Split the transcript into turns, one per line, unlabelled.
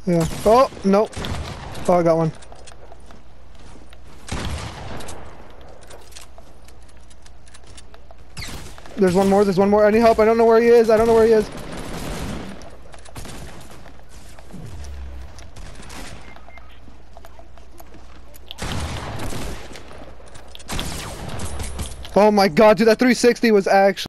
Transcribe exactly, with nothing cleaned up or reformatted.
Yeah. Oh, no. Oh, I got one. There's one more, there's one more. I need help. I don't know where he is. I don't know where he is. Oh my god, dude, that three sixty was actually